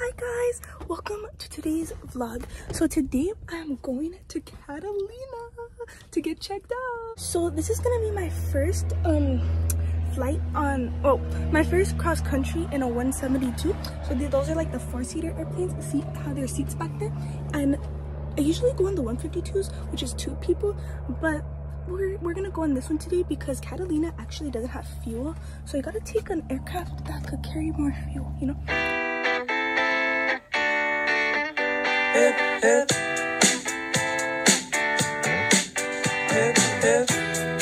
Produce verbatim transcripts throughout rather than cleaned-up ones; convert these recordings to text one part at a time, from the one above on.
Hi guys, welcome to today's vlog. So today I'm going to Catalina to get checked out. So this is gonna be my first um flight on, oh, my first cross country in a one seventy-two. So th those are like the four-seater airplanes. See how there are seats back there? And I usually go on the one fifty-twos, which is two people, but we're, we're gonna go on this one today because Catalina actually doesn't have fuel. So I gotta take an aircraft that could carry more fuel, you know? Hip, hip. Hip, hip.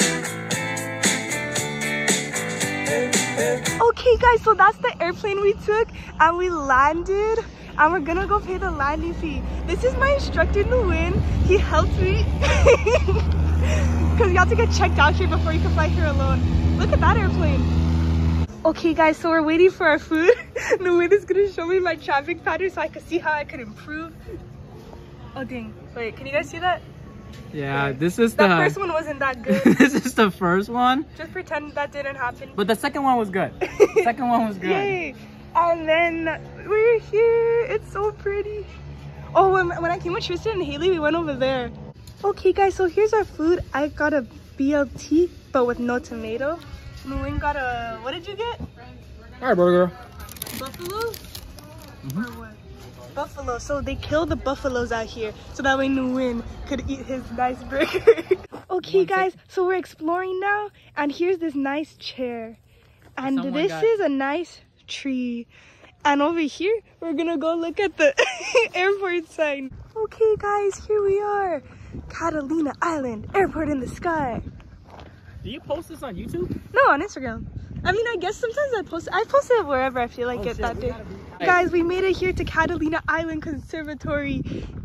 Okay guys, so that's the airplane we took and we landed and we're gonna go pay the landing fee. This is my instructor Nguyen. He helped me because you have to get checked out here before you can fly here alone. Look at that airplane. Okay guys, so we're waiting for our food. Nguyen is gonna show me my traffic pattern so I can see how I could improve. Oh dang, wait, can you guys see that? Yeah, this is that the first one wasn't that good. This is the first one. Just pretend that didn't happen. But the second one was good. Second one was good. Yay! And then we're here. It's so pretty. Oh, when, when I came with Tristan and Haley, we went over there. Okay, guys. So here's our food. I got a B L T, but with no tomato. Nguyen got a. What did you get? Hi, burger. Buffalo. Mm-hmm. Or what? Buffalo. So they kill the buffaloes out here so that way Nguyen could eat his nice burger. Okay guys, so we're exploring now and here's this nice chair and Someone this got... is a nice tree, and over here we're gonna go look at the airport sign. Okay guys, here we are, Catalina Island, airport in the sky. Do you post this on YouTube? No, on Instagram. I mean, I guess sometimes I post I post it wherever I feel like oh, it shit, that day. Be... Guys, we made it here to Catalina Island Conservatory.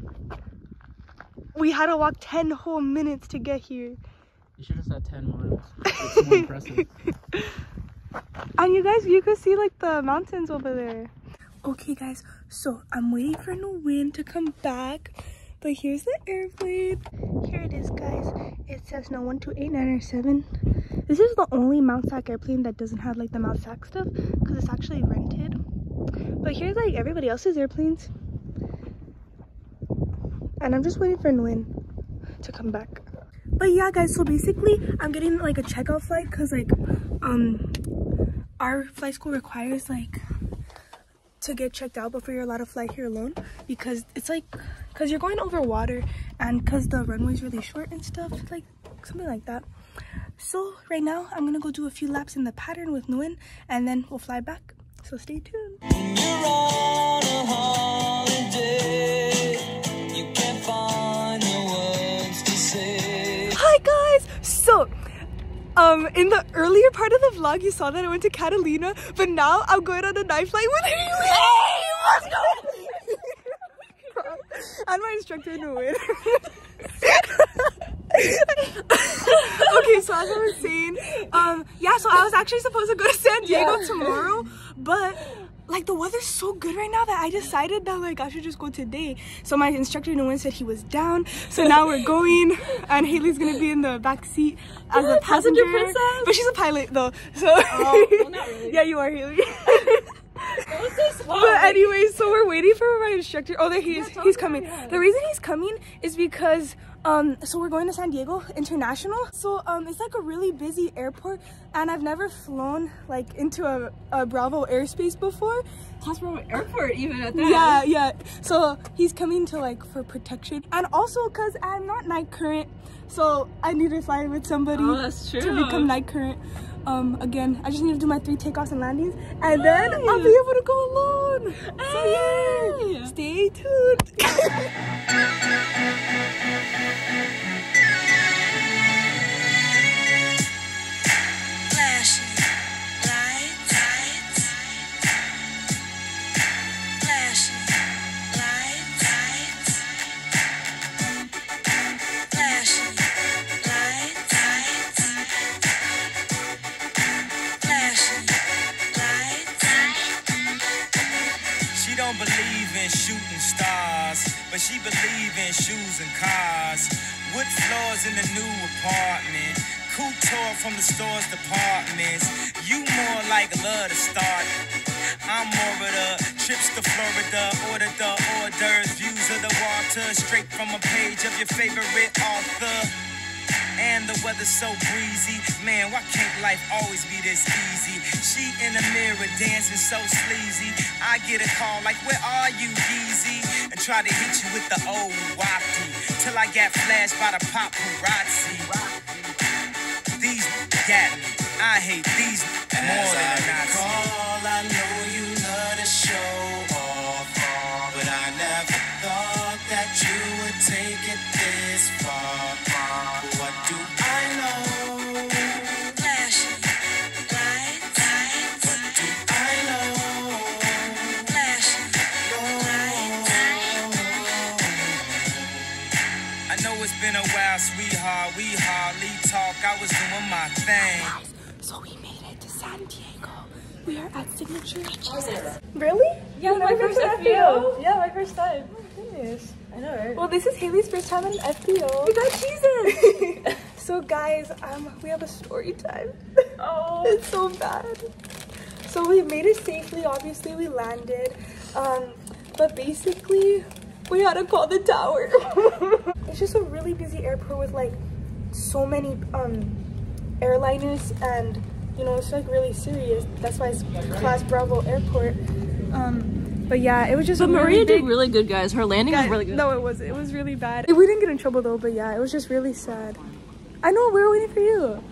We had to walk ten whole minutes to get here. You should have said ten miles. It's more impressive. And you guys, you could see like the mountains over there. Okay guys, so I'm waiting for Nguyen to come back. But here's the airplane. Here it is, guys. It says no one two eight nine seven. This is the only Mount Sac airplane that doesn't have like the Mount Sac stuff because it's actually rented. But here's like everybody else's airplanes. And I'm just waiting for Nguyen to come back. But yeah, guys, so basically I'm getting like a checkout flight because like um our flight school requires like to get checked out before you're allowed to fly here alone, because it's like because you're going over water and because the runway's really short and stuff, like something like that. So right now I'm gonna go do a few laps in the pattern with Nguyen and then we'll fly back, so stay tuned. You're on a holiday. You can't find the words to say. Hi guys, so Um, in the earlier part of the vlog, you saw that I went to Catalina, but now I'm going on a night flight with Haley. Hey, let's go! And my instructor, Nguyen. Okay, so as I was saying, um, yeah, so I was actually supposed to go to San Diego yeah. tomorrow, but like the weather's so good right now that I decided that like I should just go today. So my instructor Nguyen said he was down, so now we're going, and Haley's gonna be in the back seat as yeah, a passenger, passenger but she's a pilot though, so oh, well, not really. Yeah, you are, Haley. That was so small. But anyway, so we're waiting for my instructor. Oh, there he is. Yeah, he's coming. Yeah. The reason he's coming is because um so we're going to San Diego International. So um it's like a really busy airport, and I've never flown like into a, a Bravo airspace before. Plus Bravo Airport even at that. Yeah, yeah. So he's coming to like for protection, and also because I'm not night current, so I need to fly with somebody oh, that's true. to become night current. Um, again, I just need to do my three takeoffs and landings, and then I'll be able to go alone. Hey. So yeah, stay tuned. Shooting stars, but she believe in shoes and cars. Wood floors in the new apartment, couture from the store's departments. You more like love to start. I'm more of the trips to Florida, order the hors d'oeuvres, views of the water, straight from a page of your favorite author. And the weather's so breezy, man, why can't life always be this easy? She in the mirror dancing so sleazy. I get a call like, where are you, Yeezy? And try to hit you with the old wacky, till I got flashed by the paparazzi. These got me, I hate these more than a Nazi. I know you love to show off, but I never thought that you would take it this far. What do I know? Flash, light, light. What do I know? Flash, light, I know it's been a while, sweetheart. We hardly talk. I was doing my thing. So we made it to San Diego. We are at Signature. Jesus. Really? Yeah, my first F B O. Yeah, my first time. Oh my goodness. I know, right? Well, this is Haley's first time in F B O. We got cheeses. So guys, um, we have a story time. Oh. It's so bad. So we made it safely. Obviously, we landed. Um, but basically, we had to call the tower. It's just a really busy airport with like so many um airliners, and you know, it's like really serious. That's why it's Class Bravo Airport. Um, but yeah, it was just. But really Maria big. did really good, guys. Her landing Yeah, was really good. no, it was. It was really bad. We didn't get in trouble though, but yeah, it was just really sad. I know, we were waiting for you.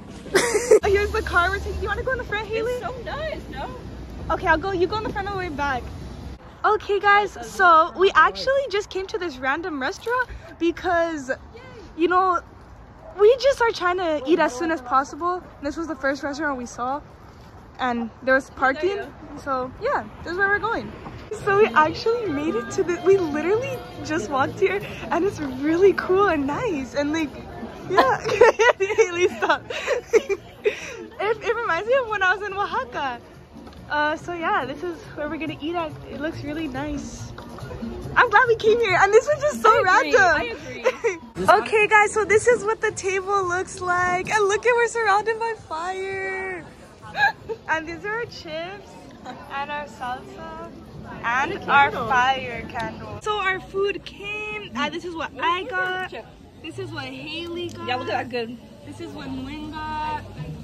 Here's the car we're taking. You want to go in the front, Haley? It's so nice, no? Okay, I'll go. You go in the front on the way back. Okay, guys. So we actually just came to this random restaurant because, you know, we just are trying to eat as soon as possible. This was the first restaurant we saw, and there was parking. So yeah, this is where we're going. So we actually made it to the. We literally just walked here, and it's really cool and nice, and like, yeah. Haley, stop. it, it reminds me of when I was in Oaxaca. Uh, so yeah, this is where we're gonna eat at. It looks really nice. I'm glad we came here, and this was just so I agree, random. I agree. Okay, guys, so this is what the table looks like, and look at, we're surrounded by fire. And these are our chips, and our salsa, and our fire candle. So our food came. Uh, this is what I got. This is what Haley got. Yeah, look at that good. This is what Nguyen got.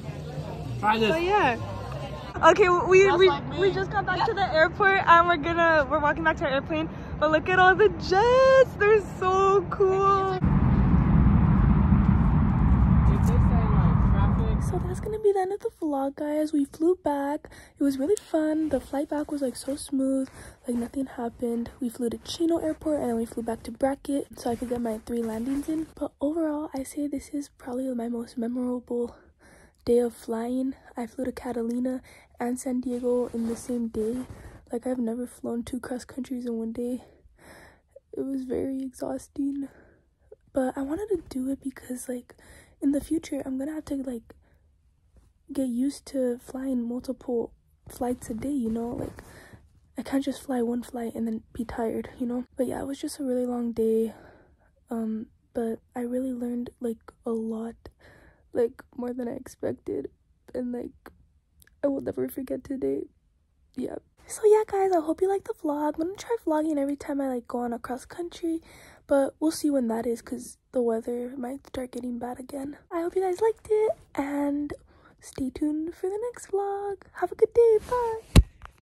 Try this. So yeah. Okay, we we, we just got back to the airport, and we're gonna we're walking back to our airplane. But look at all the jets; they're so cool. So that's gonna be the end of the vlog, guys. We flew back. It was really fun. The flight back was like so smooth, like nothing happened. We flew to Chino Airport, and then we flew back to Brackett so I could get my three landings in. But overall, I say this is probably my most memorable day of flying. I flew to Catalina and San Diego in the same day. Like, I've never flown two cross countries in one day. It was very exhausting, but I wanted to do it because, like, in the future I'm gonna have to like get used to flying multiple flights a day, you know. Like, I can't just fly one flight and then be tired, you know. But yeah, it was just a really long day, um but I really learned like a lot, like more than I expected, and like I will never forget today. Yeah. So yeah, guys, I hope you like the vlog. I'm gonna try vlogging every time I like go on a cross country, but we'll see when that is because the weather might start getting bad again. I hope you guys liked it, and stay tuned for the next vlog. Have a good day. Bye.